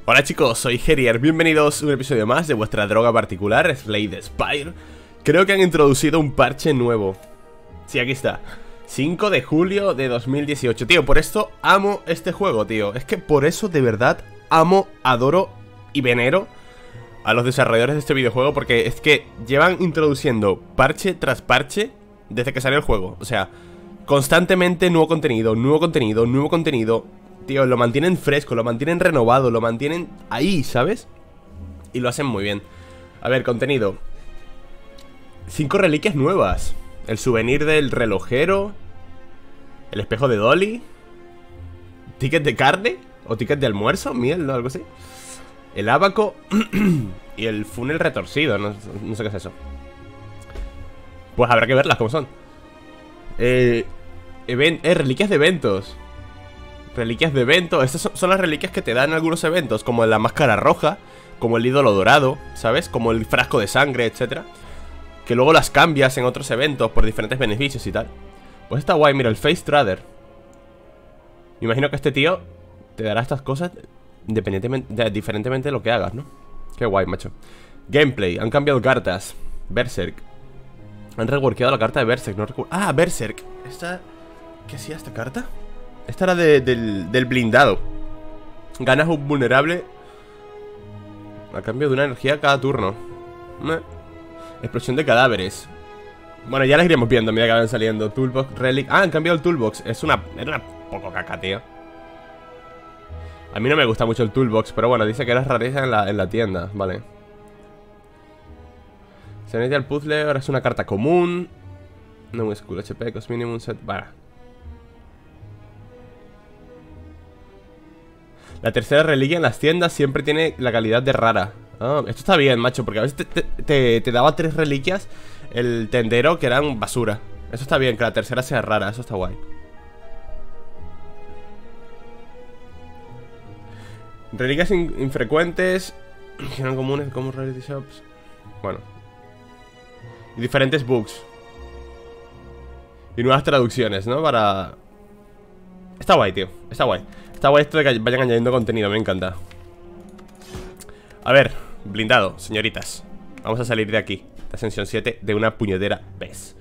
Hola chicos, soy Gerier, bienvenidos a un episodio más de vuestra droga particular, Slay Spire. Creo que han introducido un parche nuevo. Sí, aquí está, 5 de julio de 2018. Tío, por esto amo este juego, tío. Es que por eso de verdad amo, adoro y venero a los desarrolladores de este videojuego. Porque es que llevan introduciendo parche tras parche desde que salió el juego. O sea, constantemente nuevo contenido, nuevo contenido, nuevo contenido. Tío, lo mantienen fresco, lo mantienen renovado, lo mantienen ahí, ¿sabes? Y lo hacen muy bien. A ver, contenido. 5 reliquias nuevas. El souvenir del relojero. El espejo de Dolly. Ticket de carne. O ticket de almuerzo, miel, ¿no? Algo así. El abaco. Y el funnel retorcido, no sé qué es eso. Pues habrá que verlas como son. Reliquias de eventos. Reliquias de eventos. Estas son las reliquias que te dan algunos eventos, como la máscara roja, como el ídolo dorado, ¿sabes? Como el frasco de sangre, etcétera. Que luego las cambias en otros eventos por diferentes beneficios y tal. Pues está guay, mira, el Face Trader. Me imagino que este tío te dará estas cosas diferentemente de lo que hagas, ¿no? Qué guay, macho. Gameplay, han cambiado cartas. Berserk. Han reworkeado la carta de Berserk, no recuerdo. Ah, Berserk. Esta... ¿Qué hacía esta carta? Esta era del blindado. Ganas un vulnerable a cambio de una energía cada turno. Explosión de cadáveres. Bueno, ya las iremos viendo a medida que van saliendo. Toolbox, relic. Ah, han cambiado el toolbox. Era una poco caca, tío. A mí no me gusta mucho el toolbox, pero bueno, dice que era rareza en la tienda. Vale. Se necesita el puzzle. Ahora es una carta común. No school HP, cost minimum set. Vale. La tercera reliquia en las tiendas siempre tiene la calidad de rara. Ah, esto está bien, macho, porque a veces te daba 3 reliquias el tendero que eran basura. Eso está bien, que la tercera sea rara, eso está guay. Reliquias infrecuentes, que eran comunes como Rarity Shops. Bueno. Y diferentes bugs. Y nuevas traducciones, ¿no? Para... Está guay, tío, está guay. Está guay esto de que vayan añadiendo contenido, me encanta. A ver, blindado, señoritas. Vamos a salir de aquí, de Ascensión 7, de una puñetera vez.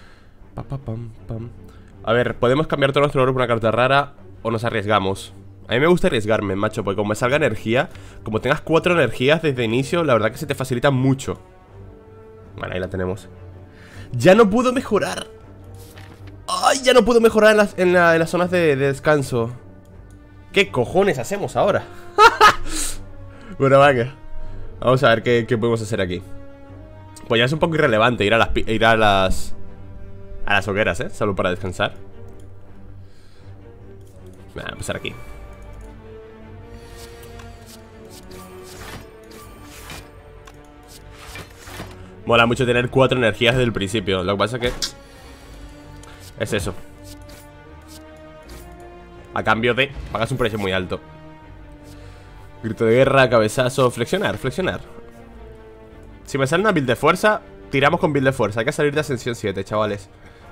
A ver, podemos cambiar todo nuestro oro por una carta rara o nos arriesgamos. A mí me gusta arriesgarme, macho, porque como me salga energía, como tengas 4 energías desde inicio, la verdad que se te facilita mucho. Bueno, ahí la tenemos. Ya no puedo mejorar. Ay, ya no puedo mejorar en las zonas de descanso. ¿Qué cojones hacemos ahora? Bueno, venga. Vamos a ver qué podemos hacer aquí. Pues ya es un poco irrelevante ir a las hogueras, ¿eh? Solo para descansar. Vamos a empezar aquí. Mola mucho tener 4 energías desde el principio. Lo que pasa es que... es eso. A cambio de... pagas un precio muy alto. Grito de guerra, cabezazo, flexionar. Si me sale una build de fuerza, tiramos con build de fuerza. Hay que salir de Ascensión 7, chavales.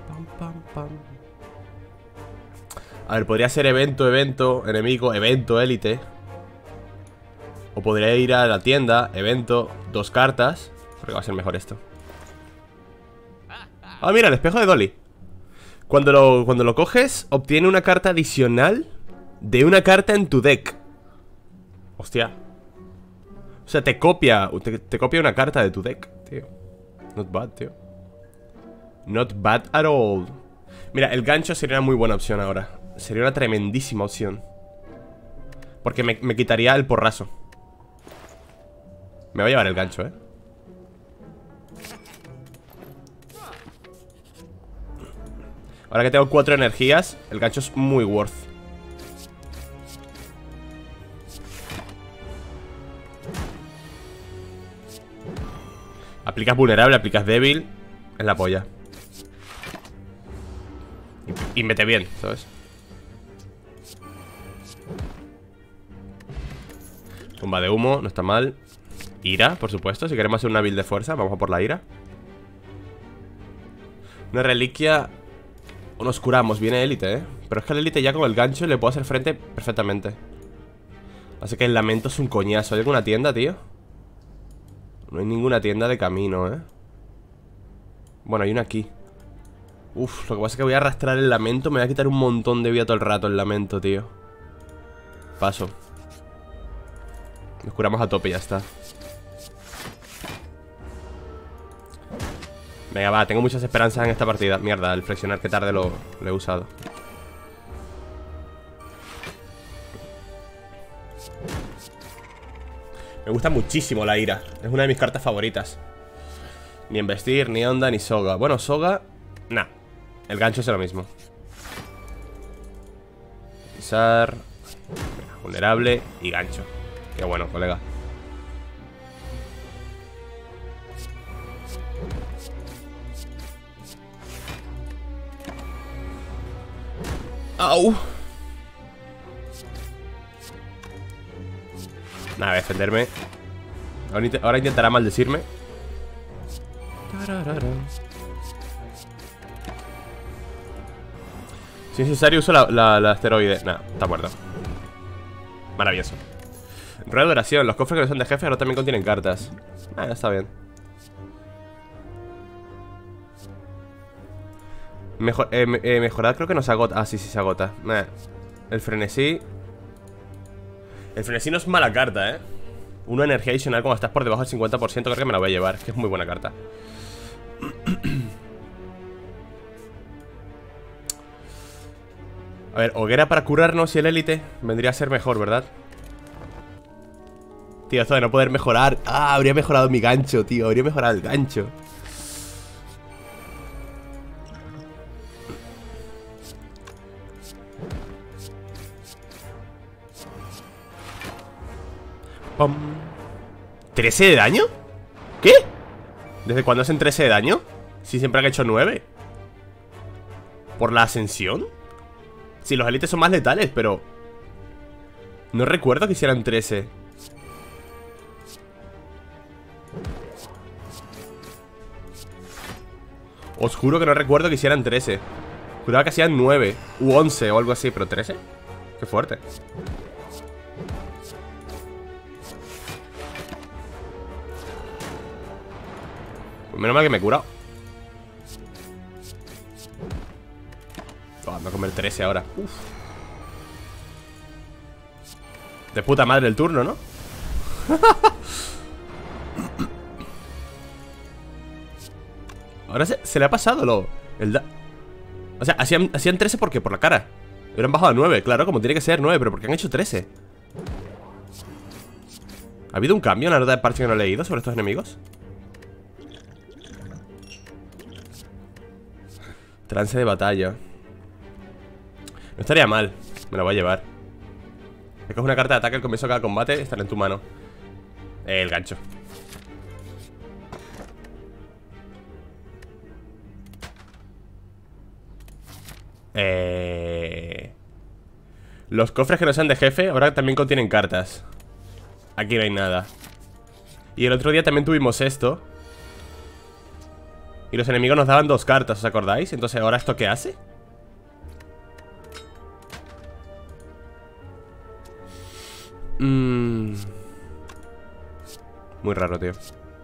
A ver, podría ser evento, enemigo, evento, élite. O podría ir a la tienda, evento, 2 cartas. Creo que va a ser mejor esto. Ah, mira, el espejo de Dolly. Cuando lo coges, obtiene una carta adicional de una carta en tu deck. Hostia. O sea, te copia una carta de tu deck, tío. Not bad, tío. Not bad at all. Mira, el gancho sería una muy buena opción ahora. Sería una tremendísima opción. Porque me quitaría el porrazo. Me voy a llevar el gancho, Ahora que tengo 4 energías, el gancho es muy worth. Aplicas vulnerable, aplicas débil. Es la polla. Y mete bien, ¿sabes? Bomba de humo, no está mal. Ira, por supuesto, si queremos hacer una build de fuerza, vamos a por la ira. Una reliquia. O nos curamos, viene élite, Pero es que el élite ya con el gancho le puedo hacer frente perfectamente. Así que el lamento es un coñazo. ¿Hay alguna tienda, tío? No hay ninguna tienda de camino, ¿eh? Bueno, hay una aquí. Uf, lo que pasa es que voy a arrastrar el lamento. Me voy a quitar un montón de vida todo el rato el lamento, tío. Paso. Nos curamos a tope y ya está. Venga, va, tengo muchas esperanzas en esta partida. Mierda, el flexionar que tarde lo he usado. Me gusta muchísimo la ira. Es una de mis cartas favoritas. Ni embestir, ni onda, ni soga. Bueno, soga... Nah, el gancho es lo mismo. Pisar. Vulnerable y gancho. Qué bueno, colega. ¡Au! Nada, voy a defenderme. Ahora intentará maldecirme. Si es necesario uso la asteroide. Nah, está muerto. Maravilloso. Rueda de oración. Los cofres que no son de jefe ahora también contienen cartas. Está bien. Mejorar creo que no se agota. Ah, sí, sí se agota. El frenesí. El frenesí no es mala carta, ¿eh? Una energía adicional cuando estás por debajo del 50%. Creo que me la voy a llevar, que es muy buena carta. A ver, hoguera para curarnos y el élite vendría a ser mejor, ¿verdad? Tío, esto de no poder mejorar. Ah, habría mejorado mi gancho, tío. Habría mejorado el gancho. ¡Pum! ¿13 de daño? ¿Qué? ¿Desde cuándo hacen 13 de daño? Si siempre han hecho 9. ¿Por la ascensión? Sí, los élites son más letales, pero... No recuerdo que hicieran 13. Os juro que no recuerdo que hicieran 13. Juraba que hacían 9 u 11 o algo así, pero 13. Qué fuerte. Pues menos mal que me he curado. Vamos a comer 13 ahora. Uf. De puta madre el turno, ¿no? Ahora se le ha pasado o sea, hacían 13 porque por la cara. Hubieran bajado a 9, claro, como tiene que ser 9. Pero ¿por qué han hecho 13? ¿Ha habido un cambio en la nota de parche que no he leído sobre estos enemigos? Trance de batalla. No estaría mal. Me la voy a llevar. Es que es una carta de ataque al comienzo de cada combate. Estará en tu mano. El gancho. Los cofres que no sean de jefe ahora también contienen cartas. Aquí no hay nada. Y el otro día también tuvimos esto. Y los enemigos nos daban 2 cartas, ¿os acordáis? Entonces, ¿ahora esto qué hace? Muy raro, tío.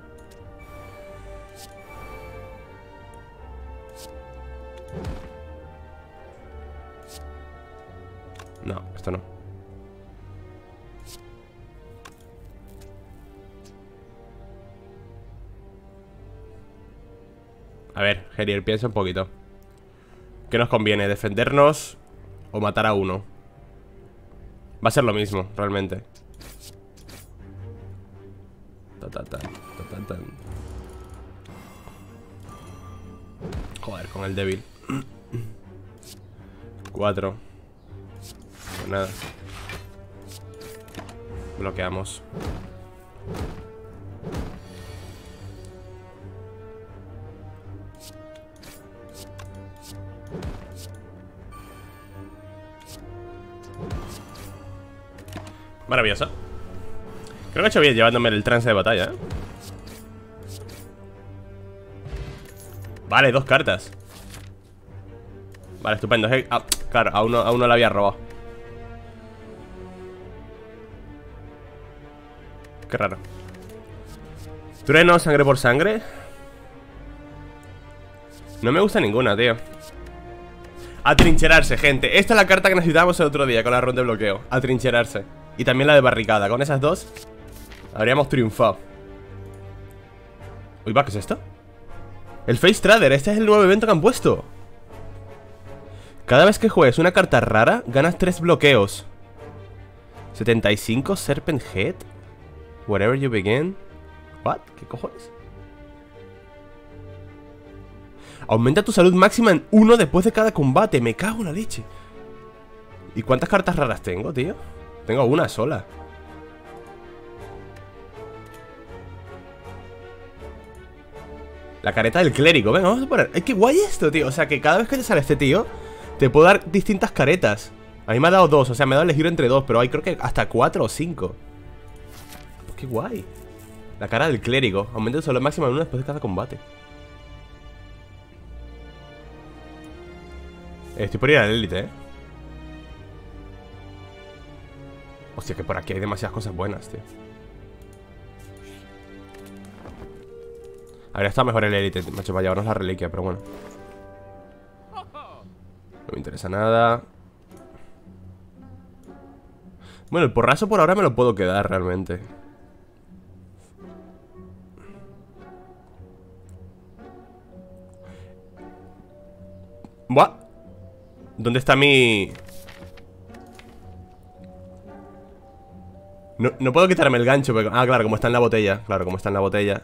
No, esto no. A ver, Gerier, piensa un poquito. ¿Qué nos conviene? ¿Defendernos o matar a uno? Va a ser lo mismo, realmente. Joder, con el débil. 4. Pues nada. Bloqueamos. Maravilloso. Creo que he hecho bien llevándome el trance de batalla, ¿eh? Vale, 2 cartas. Vale, estupendo. Claro, a uno la había robado. Qué raro. Trueno, sangre por sangre. No me gusta ninguna, tío. Atrincherarse, gente. Esta es la carta que necesitábamos el otro día con la ronda de bloqueo. Atrincherarse. Y también la de barricada. Con esas dos habríamos triunfado. Uy, va, ¿qué es esto? El Face Trader, este es el nuevo evento que han puesto. Cada vez que juegues una carta rara, ganas 3 bloqueos. 75 Serpent Head. Wherever you begin. ¿What? ¿Qué cojones? Aumenta tu salud máxima en 1 después de cada combate. Me cago en la leche. ¿Y cuántas cartas raras tengo, tío? Tengo una sola. La careta del clérigo. Venga, vamos a poner. ¡Ay, qué guay esto, tío! O sea, que cada vez que te sale este tío, te puedo dar distintas caretas. A mí me ha dado 2, o sea, me ha dado elegir entre 2. Pero hay creo que hasta 4 o 5. ¡Qué guay! La cara del clérigo. Aumenta tu salud máxima en 1 después de cada combate. Estoy por ir a la élite, ¿eh? Hostia, que por aquí hay demasiadas cosas buenas, tío. Habría estado mejor el élite, macho, para llevarnos la reliquia, pero bueno. No me interesa nada. Bueno, el porrazo por ahora me lo puedo quedar realmente. ¿What? ¿Dónde está mi...? No puedo quitarme el gancho, pero... Ah, claro, como está en la botella. Claro, como está en la botella.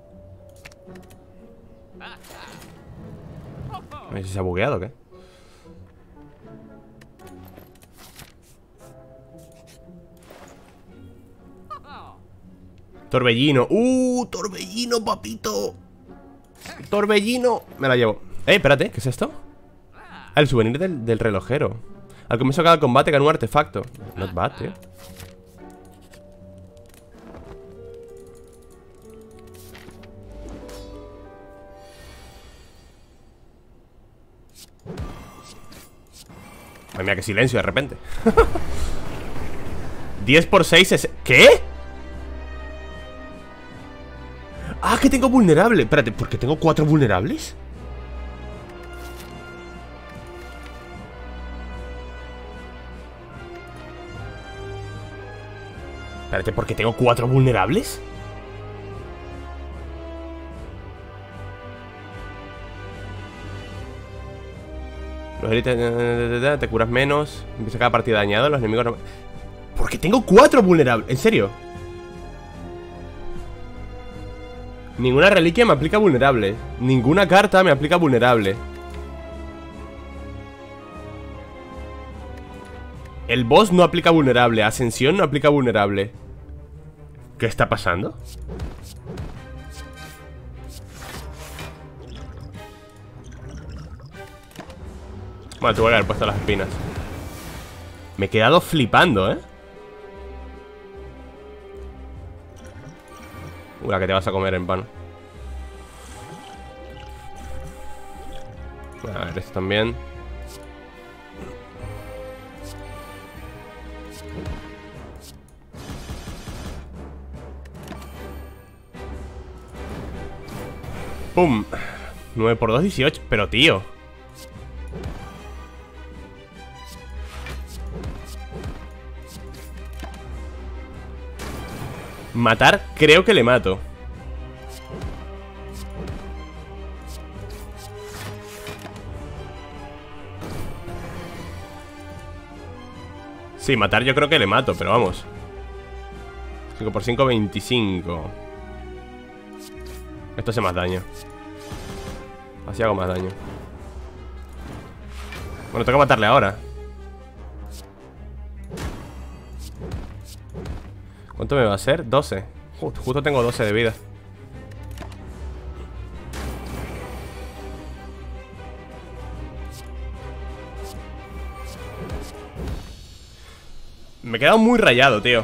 A ver si se ha bugueado o qué. Torbellino. Torbellino, papito. Torbellino. Me la llevo. Espérate, ¿qué es esto? Ah, el souvenir del relojero. Al comienzo de cada combate gana un artefacto. Not bad, tío. Ay, mira, qué silencio de repente. 10 por 6 es... ¿Qué? Ah, que tengo vulnerable. Espérate, ¿por qué tengo 4 vulnerables? Espérate, ¿por qué tengo 4 vulnerables? Los élites te curas menos. Empieza cada partida dañado. Los enemigos no... ¿Por qué tengo 4 vulnerables? ¿En serio? Ninguna reliquia me aplica vulnerable. Ninguna carta me aplica vulnerable. El boss no aplica vulnerable. Ascensión no aplica vulnerable. ¿Qué está pasando? Bueno, tuve que haber puesto las espinas. Me he quedado flipando, ¿eh? La que te vas a comer en pan. A ver, esto también. ¡Pum! 9 por 2, 18. Pero, tío. Matar, creo que le mato. Sí, matar yo creo que le mato, pero vamos. 5 por 5, 25. Esto hace más daño. Así hago más daño. Bueno, tengo que matarle ahora. ¿Cuánto me va a hacer? 12. Justo tengo 12 de vida. Me he quedado muy rayado, tío.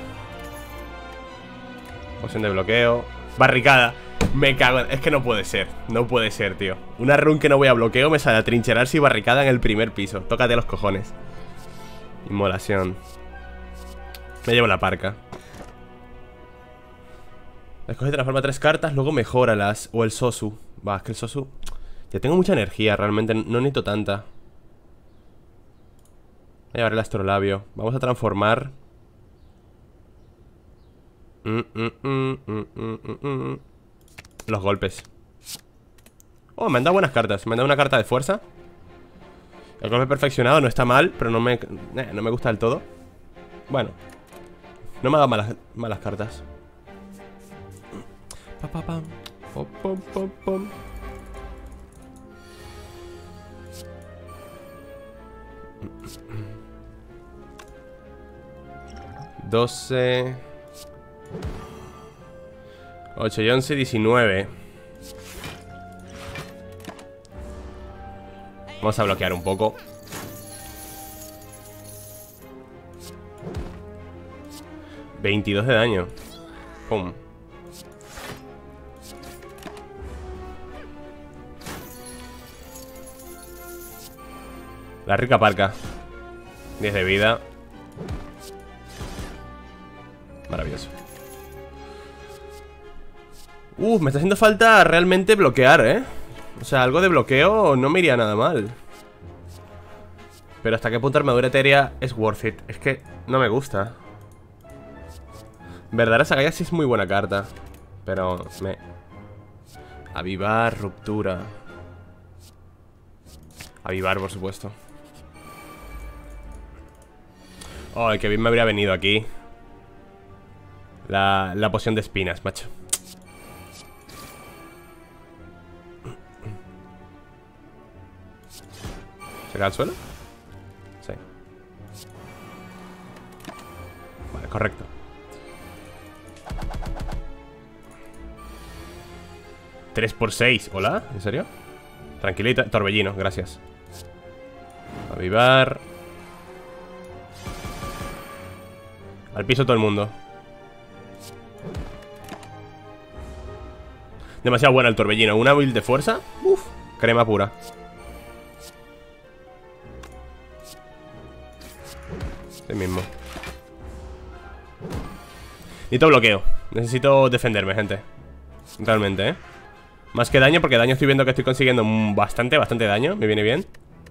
Poción de bloqueo. Barricada. Me cago en... Es que no puede ser. No puede ser, tío. Una run que no voy a bloqueo me sale a trincherarse y barricada en el primer piso. Tócate los cojones. Inmolación. Me llevo la parca. Escoge y transforma 3 cartas, luego mejóralas. O el Sosu. Va, es que el Sosu... Ya tengo mucha energía, realmente. No necesito tanta. Voy a llevar el astrolabio. Vamos a transformar... Los golpes. Oh, me han dado buenas cartas. Me han dado una carta de fuerza. El golpe perfeccionado no está mal, pero no me gusta del todo. Bueno, no me hagan malas cartas. Pom, pom, pom, pom. $12 8 y 11, 19. Vamos a bloquear un poco. $22 de daño. Pum. La rica parca. 10 de vida. Maravilloso. Me está haciendo falta realmente bloquear, ¿eh? O sea, algo de bloqueo no me iría nada mal. Pero hasta qué punto armadura etérea es worth it. Es que no me gusta. Verdadera Sagaya sí es muy buena carta. Pero Avivar, ruptura. Avivar, por supuesto. Oh, que bien me habría venido aquí. La poción de espinas, macho. ¿Se cae al suelo? Sí. Vale, correcto. $3 por 6. ¿Hola? ¿En serio? Tranquilita. Torbellino, gracias. Avivar. Al piso todo el mundo. Demasiado buena el torbellino. Una build de fuerza. Uf, crema pura. Sí mismo. Necesito bloqueo. Necesito defenderme, gente. Realmente, ¿eh? Más que daño, porque daño estoy viendo que estoy consiguiendo bastante daño. Me viene bien.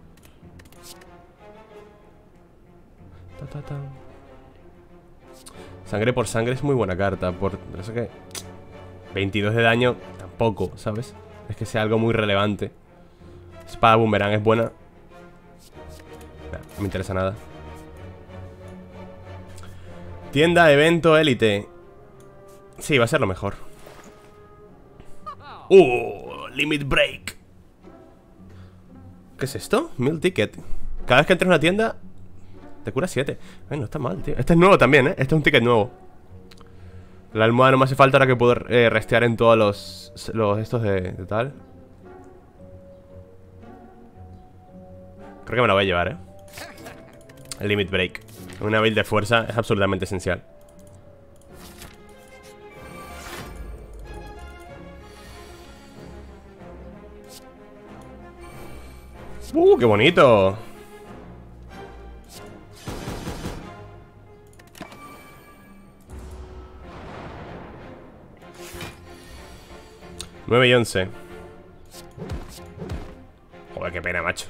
Sangre por sangre es muy buena carta. Por eso que 22 de daño tampoco, ¿sabes? Es que sea algo muy relevante. Espada boomerang es buena. No me interesa nada. Tienda, evento, élite. Sí, va a ser lo mejor. Limit break. ¿Qué es esto? Meal ticket. Cada vez que entres en una tienda te cura 7. Ay, no está mal, tío. Este es nuevo también, ¿eh? Este es un ticket nuevo. La almohada no me hace falta ahora que puedo restear en todos los estos de tal. Creo que me la voy a llevar, ¿eh? El limit break. Una build de fuerza es absolutamente esencial. ¡Qué bonito! $9 y 11. Joder, qué pena, macho.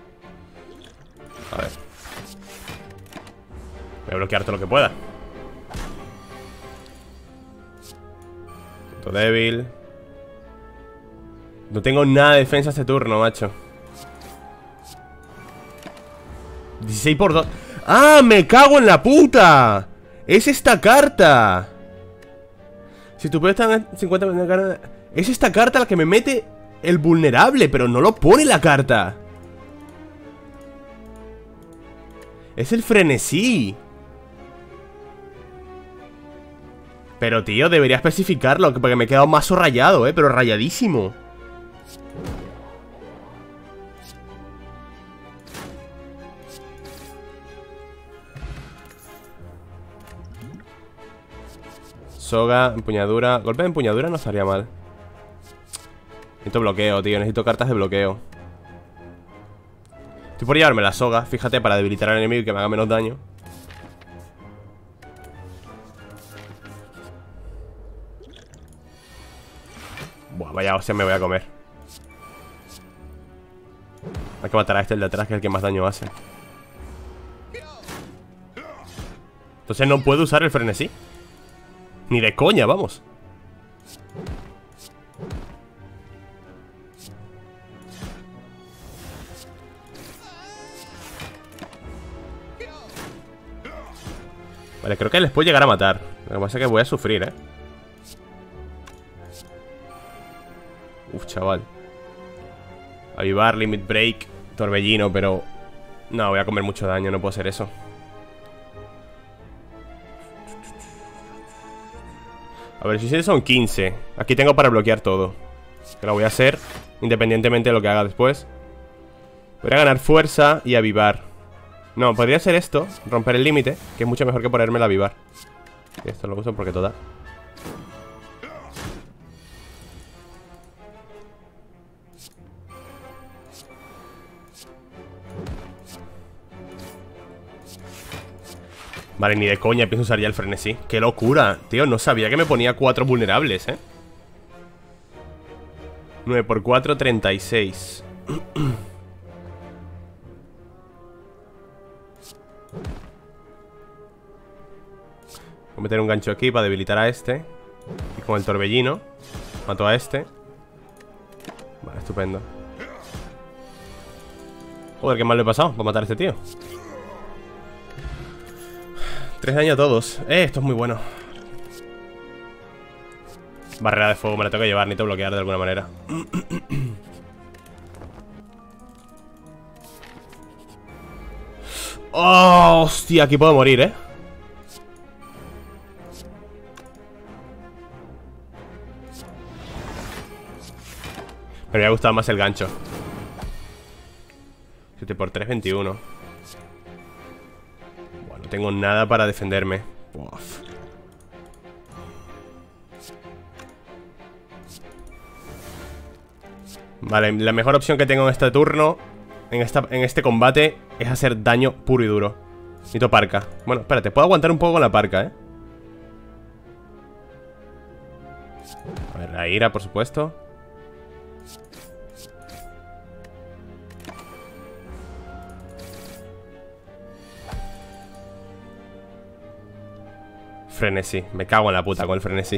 A ver. Voy a bloquear todo lo que pueda. Punto débil. No tengo nada de defensa este turno, macho. 16 por 2. ¡Ah! ¡Me cago en la puta! ¡Es esta carta! Si tu poder está en 50... Es esta carta la que me mete el vulnerable, pero no lo pone la carta. Es el frenesí. Pero, tío, debería especificarlo, porque me he quedado mazo rayado, pero rayadísimo. Soga, empuñadura. Golpe de empuñadura no estaría mal. Necesito bloqueo, tío. Necesito cartas de bloqueo. Estoy por llevarme la soga, fíjate, para debilitar al enemigo y que me haga menos daño. Buah, vaya hostia me voy a comer. Hay que matar a este, el de atrás, que es el que más daño hace. Entonces no puedo usar el frenesí. Ni de coña, vamos. Vale, creo que les puedo llegar a matar. Lo que pasa es que voy a sufrir, Uf, chaval. Avivar, limit break, torbellino, pero... No, voy a comer mucho daño, no puedo hacer eso. A ver, si son 15. Aquí tengo para bloquear todo. Que lo voy a hacer independientemente de lo que haga después. Voy a ganar fuerza y avivar. No, podría ser esto, romper el límite, que es mucho mejor que ponerme el avivar. Y esto lo uso porque toda. Vale, ni de coña pienso usar ya el frenesí. ¡Qué locura! Tío, no sabía que me ponía 4 vulnerables, 9 por 4, 36. Voy a meter un gancho aquí para debilitar a este. Y con el torbellino mato a este. Vale, estupendo. Joder, qué mal le he pasado para matar a este tío. 3 daño a todos. Esto es muy bueno. Barrera de fuego, me la tengo que llevar. Necesito bloquear de alguna manera. ¡Oh! Hostia, aquí puedo morir, Pero me ha gustado más el gancho. 7 por 3, 21. Bueno, no tengo nada para defenderme. Uf. Vale, la mejor opción que tengo en este turno, en este combate, es hacer daño puro y duro. Necesito parca. Bueno, espérate, puedo aguantar un poco con la parca, A ver, la ira, por supuesto. Frenesí, me cago en la puta con el frenesí.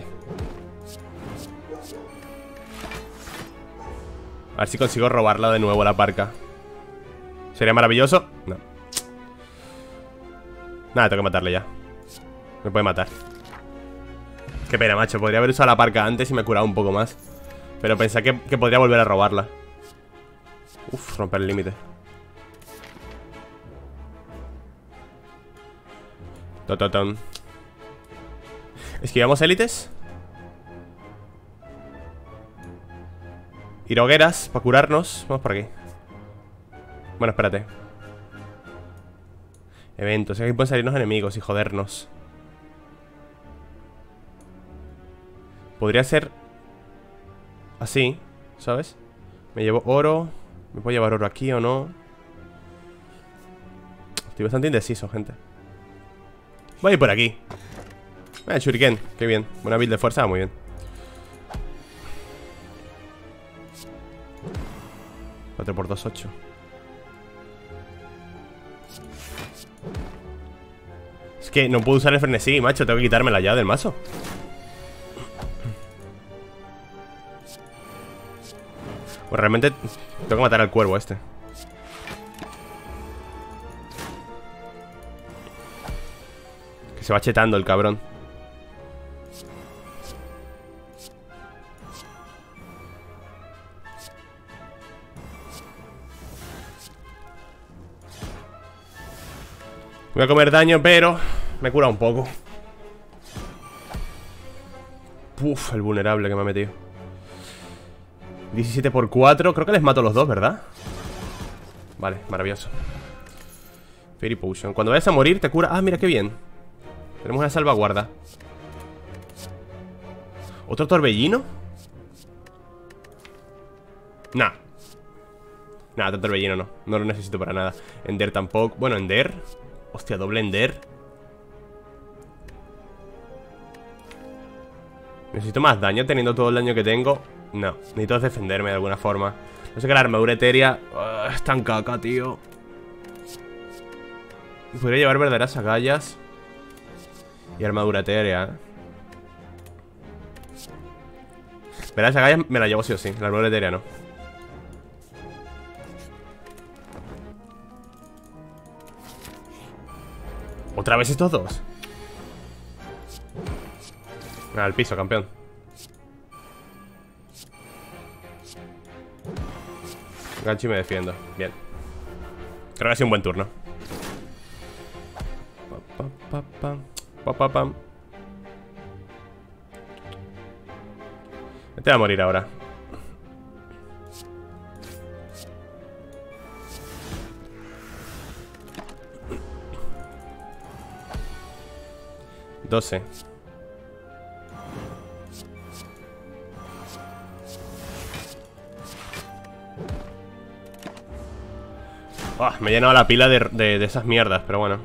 A ver si consigo robarla de nuevo la parca. ¿Sería maravilloso? No. Nada, tengo que matarle ya. Me puede matar. Qué pena, macho, podría haber usado la parca antes y me he curado un poco más. Pero pensé que podría volver a robarla. Uf, romper el límite. Tototón. Esquivamos élites. Ir hogueras para curarnos. Vamos por aquí. Bueno, espérate. Eventos. Aquí pueden salirnos enemigos y jodernos. Podría ser así, ¿sabes? Me llevo oro. ¿Me puedo llevar oro aquí o no? Estoy bastante indeciso, gente. Voy a ir por aquí. Shuriken, qué bien. Buena build de fuerza, muy bien. Cuatro por 2, 8. Es que no puedo usar el frenesí, macho. Tengo que quitármela ya del mazo. Pues realmente tengo que matar al cuervo este. Que se va chetando el cabrón. Voy a comer daño, pero me cura un poco. Uf, el vulnerable que me ha metido. 17 por 4. Creo que les mato a los dos, ¿verdad? Vale, maravilloso. Fairy Potion. Cuando vayas a morir te cura... Ah, mira qué bien. Tenemos una salvaguarda. ¿Otro torbellino? Nah. Nah, otro torbellino no. No lo necesito para nada. Ender tampoco. Bueno, Ender. Hostia, doble Ender. Necesito más daño teniendo todo el daño que tengo. No, necesito defenderme de alguna forma. No sé que la armadura etérea es tan caca, tío. Podría llevar verdaderas agallas y armadura etérea, ¿eh? Verdaderas agallas me la llevo sí o sí. La armadura etérea no. ¿Otra vez estos dos? Al piso, campeón. Gancho y me defiendo. Bien. Creo que ha sido un buen turno. Te va a morir ahora. $12. Me he llenado la pila de esas mierdas, pero bueno.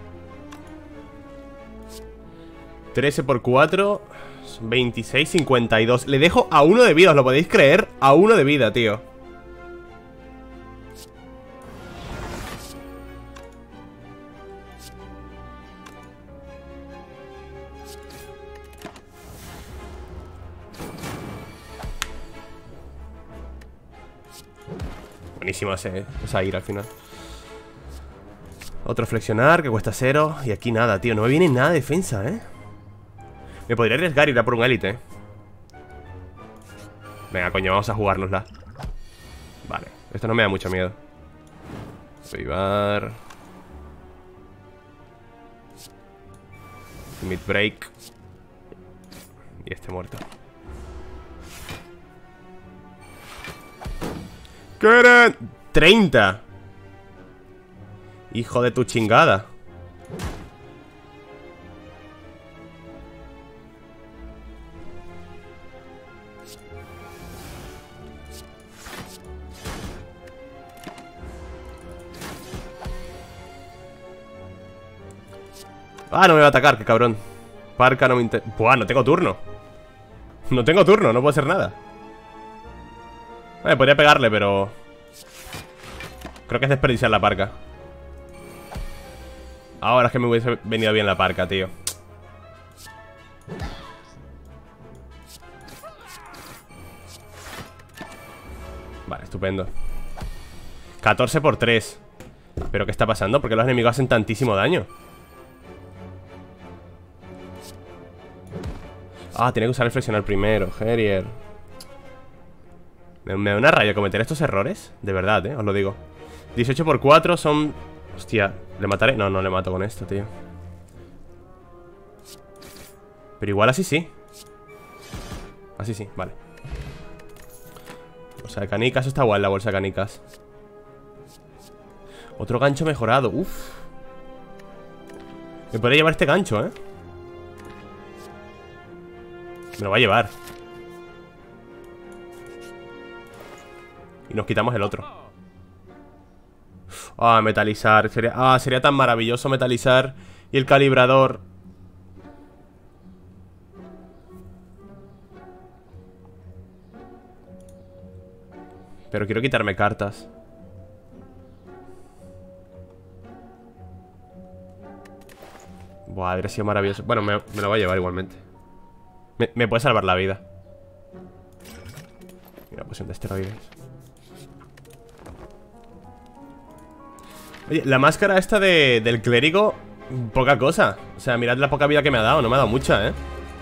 13 por 4 26, 52. Le dejo a 1 de vida, ¿os lo podéis creer? A 1 de vida, tío. Buenísimo esa ira al final. Otro flexionar que cuesta 0. Y aquí nada, tío, no me viene nada de defensa, ¿eh? Me podría arriesgar ir a por un élite. Venga, coño, vamos a jugárnosla. Vale, esto no me da mucho miedo. Avivar. Mid break. Y este muerto. ¿Qué eran? 30. Hijo de tu chingada. Ah, no me va a atacar, qué cabrón. Parca no me interesa. Buah, no tengo turno. No tengo turno, no puedo hacer nada. Vale, podría pegarle, pero creo que es desperdiciar la parca. Ahora es que me hubiese venido bien la parca, tío. Vale, estupendo. 14 por 3. ¿Pero qué está pasando? ¿Por qué los enemigos hacen tantísimo daño? Ah, tiene que usar el flexionar primero, Herier. Me da una rabia cometer estos errores. De verdad, os lo digo. 18 por 4 son... Hostia, ¿le mataré? No, no le mato con esto, tío. Pero igual así sí. Así sí, vale. Bolsa de canicas, eso está guay, la bolsa de canicas. Otro gancho mejorado, uff. Me podría llevar este gancho, ¿eh? Me lo va a llevar. Y nos quitamos el otro. Ah, metalizar. Sería tan maravilloso metalizar. Y el calibrador. Pero quiero quitarme cartas. Buah, habría sido maravilloso. Bueno, me lo voy a llevar igualmente. Me puede salvar la vida. Mira, poción de esteroides. Oye, la máscara esta del clérigo, poca cosa. O sea, mirad la poca vida que me ha dado. No me ha dado mucha, ¿eh?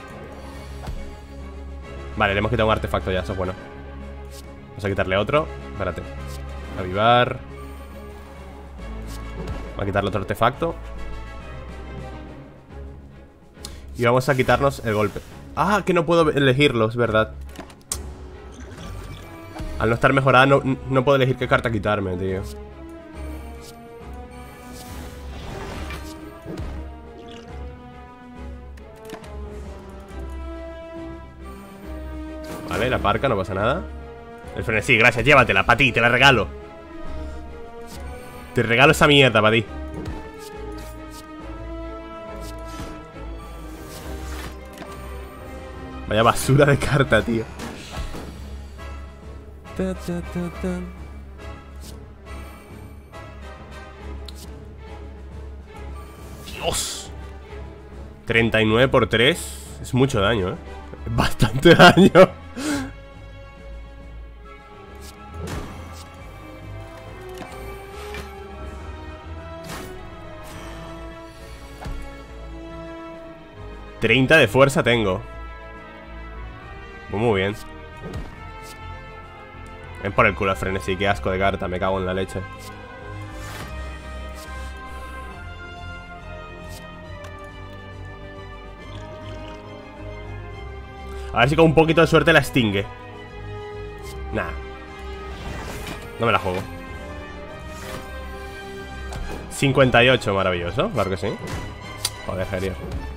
Vale, le hemos quitado un artefacto ya, eso es bueno. Vamos a quitarle otro. Espérate. Avivar. Vamos a quitarle otro artefacto. Y vamos a quitarnos el golpe. Ah, que no puedo elegirlo, es verdad. Al no estar mejorada no puedo elegir qué carta quitarme, tío. Vale, la parca, no pasa nada. El frenesí, gracias, llévatela, para ti, te la regalo. Te regalo esa mierda, para ti. Vaya basura de carta, tío. Ta, ta, ta, ta. Dios. 39 por 3. Es mucho daño, ¿eh? Es bastante daño. ...30 de fuerza tengo. Muy bien. Ven por el culo al frenesí, qué asco de carta, me cago en la leche. A ver si con un poquito de suerte la extingue. Nah. No me la juego. 58, maravilloso, claro que sí. Joder, Gerier.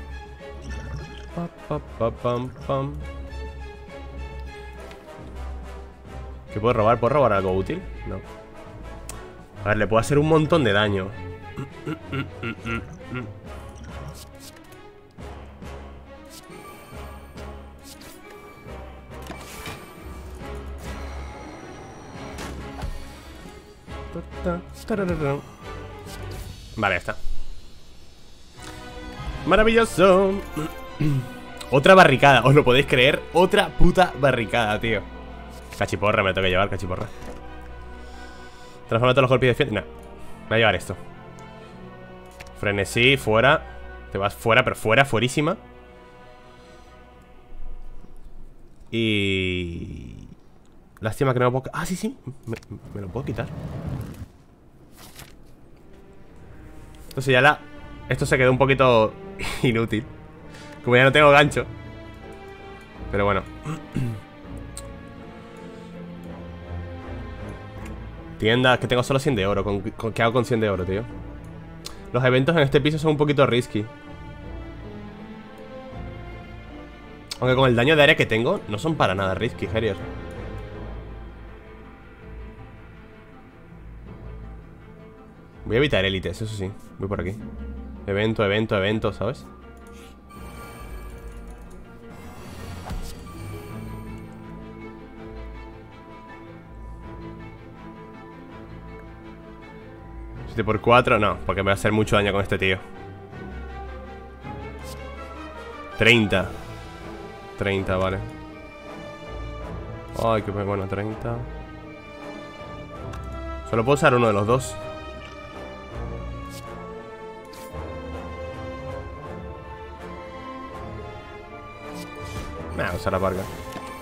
¿Qué puedo robar? ¿Puedo robar algo útil? No. A ver, le puedo hacer un montón de daño. Vale, ya está. Maravilloso. Otra barricada, ¿os lo podéis creer? Otra puta barricada, tío. Cachiporra, me lo tengo que llevar, cachiporra. Transforma todos los golpes de fiel. No, me voy a llevar esto. Frenesí, fuera. Te vas fuera, pero fuera, fuerísima. Y... lástima que no me puedo... Ah, sí, sí, me lo puedo quitar. Entonces ya la... esto se quedó un poquito inútil. Como ya no tengo gancho. Pero bueno. Tienda, que tengo solo 100 de oro. ¿Qué hago con 100 de oro, tío? Los eventos en este piso son un poquito risky. Aunque con el daño de área que tengo, no son para nada risky, Herier. Voy a evitar élites, eso sí. Voy por aquí. Evento, evento, evento, ¿sabes? Por 4, no, porque me va a hacer mucho daño con este tío. 30. 30, vale. Ay, qué bueno, 30. Solo puedo usar uno de los dos. Voy a usar la parca.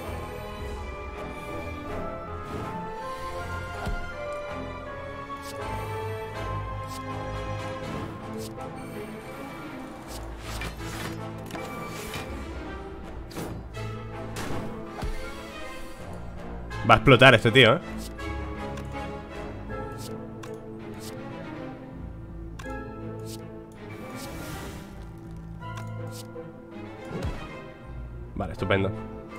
Va a explotar este tío, ¿eh? Vale, estupendo.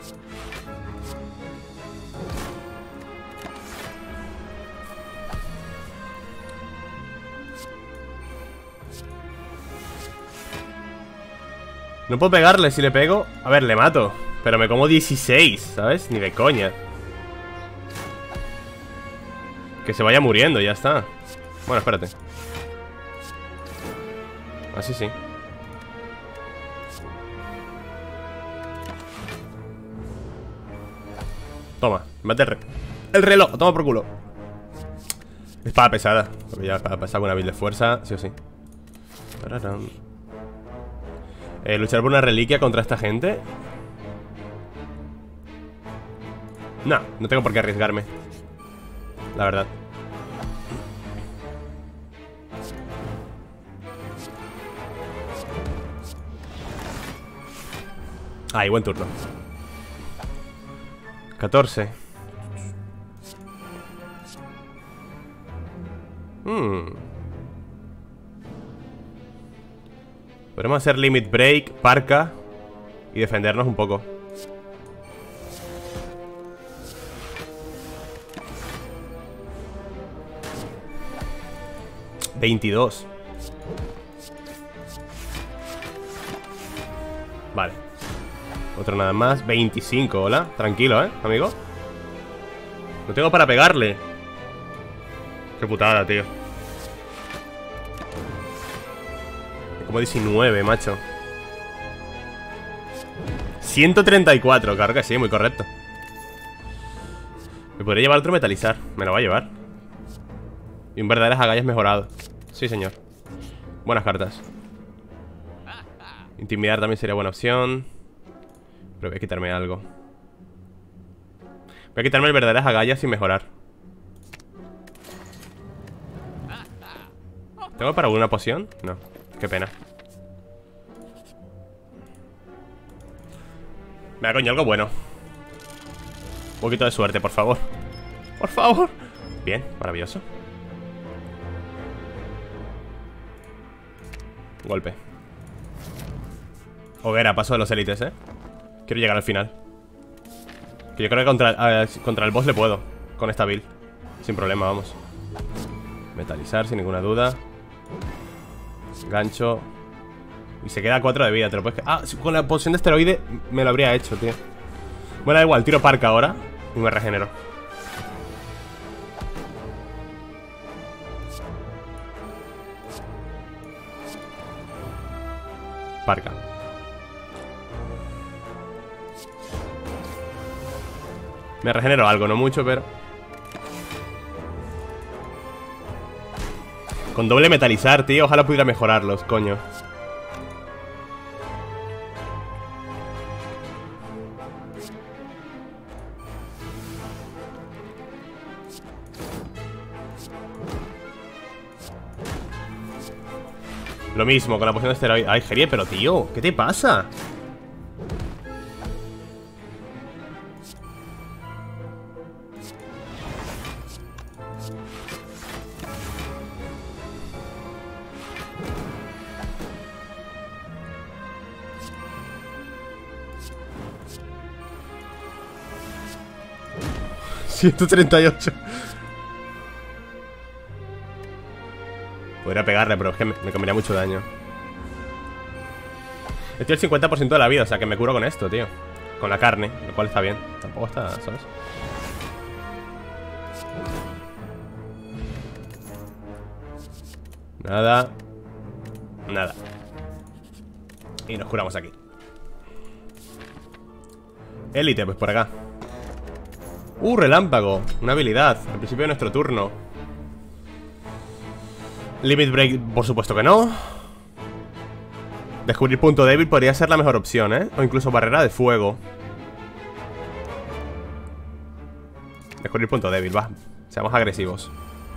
No puedo pegarle, si le pego... A ver, le mato. Pero me como 16, ¿sabes? Ni de coña. Que se vaya muriendo, ya está. Bueno, espérate. Así sí. Toma, mate el reloj, toma por culo. Espada pesada. Porque ya espada pesada con una build de fuerza, sí o sí. Luchar por una reliquia contra esta gente. No, no tengo por qué arriesgarme. La verdad. Ay, buen turno. 14. Podemos hacer limit break, parka y defendernos un poco. $22. Vale. Otro nada más. 25, hola. Tranquilo, amigo. No tengo para pegarle. Qué putada, tío. Como 19, macho. 134, claro que sí, muy correcto. Me podría llevar otro metalizar. Me lo va a llevar. Y un verdaderas agallas mejorado. Sí, señor. Buenas cartas. Intimidar también sería buena opción. Pero voy a quitarme algo. Voy a quitarme el verdaderas agallas y mejorar. ¿Tengo para alguna poción? No, qué pena. Venga, coño, algo bueno. Un poquito de suerte, por favor. Por favor. Bien, maravilloso. Golpe. Hoguera, paso de los élites, Quiero llegar al final. Que yo creo que contra el boss le puedo. Con esta build. Sin problema, vamos. Metalizar, sin ninguna duda. Gancho. Y se queda 4 de vida, te lo puedes... Ah, con la poción de esteroide me lo habría hecho, tío. Bueno, da igual, tiro parca ahora y me regenero. Parca. Me regenero algo, no mucho, pero... Con doble metalizar, tío, ojalá pudiera mejorarlos, coño. Lo mismo, con la poción de esteroide. Ay, Gerie, pero tío, ¿qué te pasa? $138. Podría pegarle, pero es que me comería mucho daño. Estoy al 50% de la vida, o sea que me curo con esto, tío. Con la carne, lo cual está bien. Tampoco está, ¿sabes? Nada. Nada. Y nos curamos aquí. Élite, pues por acá. Relámpago. Una habilidad. Al principio de nuestro turno. Limit Break, por supuesto que no. Descubrir punto débil podría ser la mejor opción, O incluso barrera de fuego. Descubrir punto débil, va. Seamos agresivos.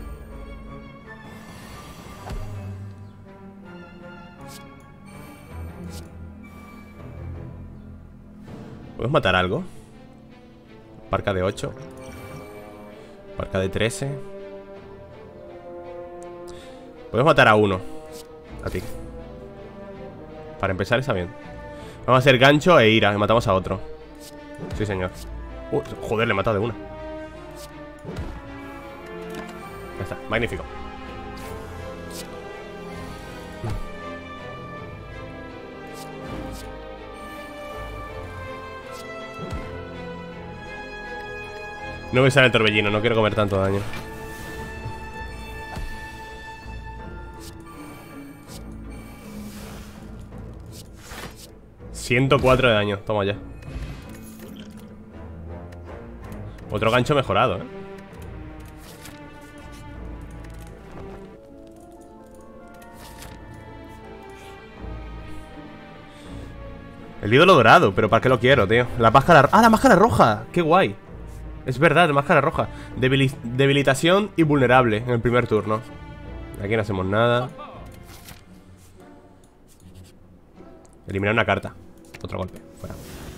¿Podemos matar algo? Parca de 8. Parca de 13. Podemos matar a uno. A ti. Para empezar está bien. Vamos a hacer gancho e ira. Y matamos a otro. Sí, señor. Joder, le he matado de una. Ya está, magnífico. No voy a usar el torbellino, no quiero comer tanto daño. $104 de daño, toma ya. Otro gancho mejorado, El ídolo dorado, pero ¿para qué lo quiero, tío? La máscara... ¡Ah, la máscara roja! ¡Qué guay! Es verdad, la máscara roja. Debilitación y vulnerable en el primer turno. Aquí no hacemos nada. Eliminar una carta. Otro golpe, fuera.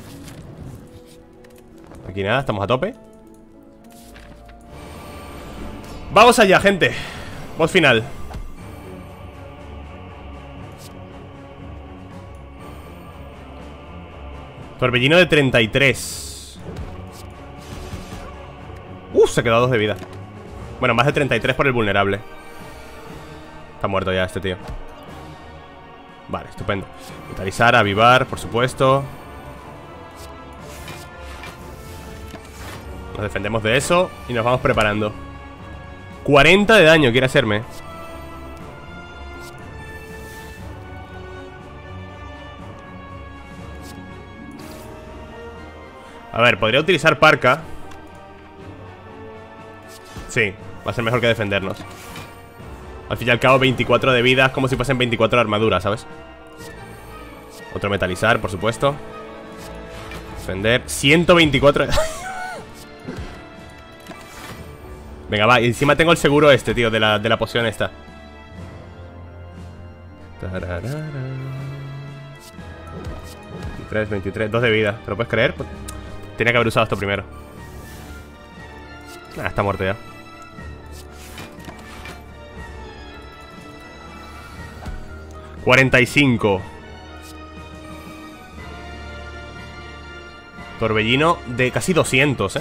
Aquí nada, estamos a tope. Vamos allá, gente. Boss final. Torbellino de 33. Se ha quedado 2 de vida. Bueno, más de 33 por el vulnerable. Está muerto ya este tío. Vale, estupendo. Metalizar, avivar, por supuesto. Nos defendemos de eso y nos vamos preparando. 40 de daño quiere hacerme. A ver, podría utilizar Parka. Sí, va a ser mejor que defendernos. Al fin y al cabo 24 de vida es como si fuesen 24 de armadura, ¿sabes? Otro metalizar, por supuesto. Defender, 124. Venga, va, y encima tengo el seguro este, tío, de la poción esta. 23, 2 de vida. ¿Te lo puedes creer? Tenía que haber usado esto primero. Ah, está muerto ya. $45. Torbellino de casi 200,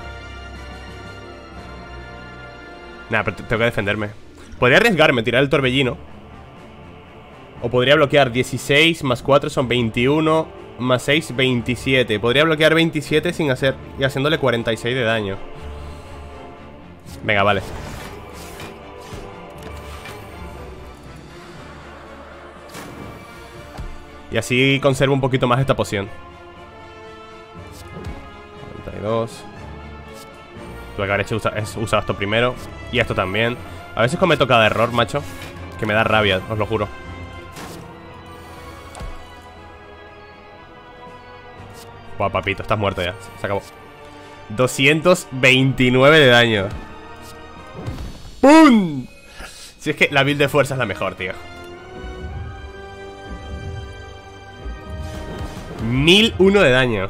Nah, pero tengo que defenderme. Podría arriesgarme, tirar el torbellino. O podría bloquear 16 más 4 son 21 más 6, 27. Podría bloquear 27 sin hacer y haciéndole 46 de daño. Venga, vale. Y así conservo un poquito más esta poción. 42. Tuve que haber hecho usado esto primero. Y esto también. A veces cometo cada error, macho, que me da rabia, os lo juro. Buah, papito, estás muerto ya. Se acabó. 229 de daño. ¡Pum! Si es que la build de fuerza es la mejor, tío. 1001 de daño.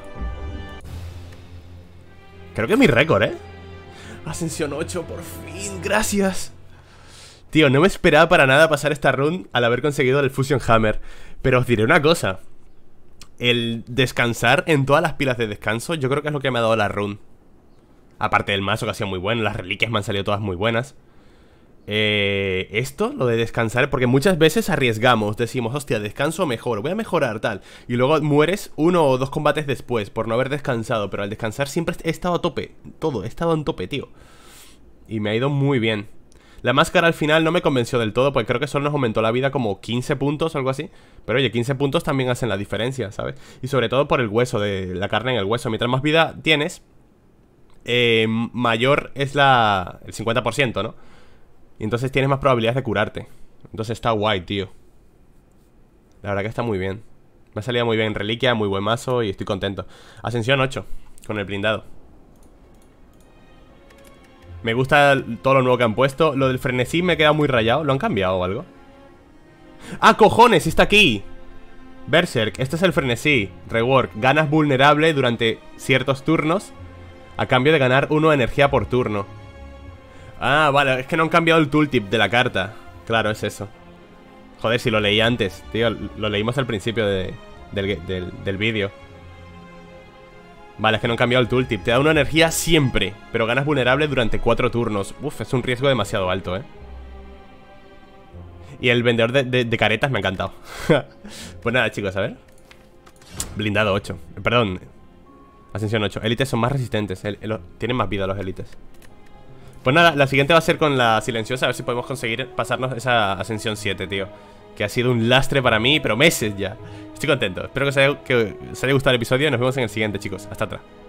Creo que es mi récord, Ascensión 8, por fin, gracias. Tío, no me esperaba para nada pasar esta run al haber conseguido el Fusion Hammer. Pero os diré una cosa. El descansar en todas las pilas de descanso, yo creo que es lo que me ha dado la run. Aparte del mazo que ha sido muy bueno, las reliquias me han salido todas muy buenas. Esto, lo de descansar, porque muchas veces arriesgamos, decimos, hostia, descanso mejor, voy a mejorar tal. Y luego mueres 1 o 2 combates después por no haber descansado. Pero al descansar siempre he estado a tope, todo, he estado en tope, tío. Y me ha ido muy bien. La máscara al final no me convenció del todo, porque creo que solo nos aumentó la vida como 15 puntos o algo así. Pero oye, 15 puntos también hacen la diferencia, ¿sabes? Y sobre todo por el hueso, de la carne en el hueso. Mientras más vida tienes, mayor es el 50%, ¿no? Y entonces tienes más probabilidades de curarte. Entonces está guay, tío. La verdad que está muy bien. Me ha salido muy bien reliquia, muy buen mazo y estoy contento. Ascensión 8, con el blindado. Me gusta todo lo nuevo que han puesto. Lo del frenesí me queda muy rayado. ¿Lo han cambiado o algo? ¡Ah, cojones! ¡Está aquí! Berserk, este es el frenesí. Rework, ganas vulnerable durante ciertos turnos a cambio de ganar 1 de energía por turno. Ah, vale, es que no han cambiado el tooltip de la carta. Claro, es eso. Joder, si lo leí antes, tío. Lo leímos al principio del vídeo. Vale, es que no han cambiado el tooltip. Te da 1 energía siempre, pero ganas vulnerable durante 4 turnos. Uf, es un riesgo demasiado alto, Y el vendedor de caretas me ha encantado. Pues nada, chicos, a ver. Blindado 8, perdón, Ascensión 8. Élites son más resistentes, tienen más vida los élites. Pues nada, la siguiente va a ser con la silenciosa. A ver si podemos conseguir pasarnos esa Ascensión 7, tío. Que ha sido un lastre para mí, pero meses ya. Estoy contento, espero que os haya gustado el episodio. Nos vemos en el siguiente, chicos, hasta atrás.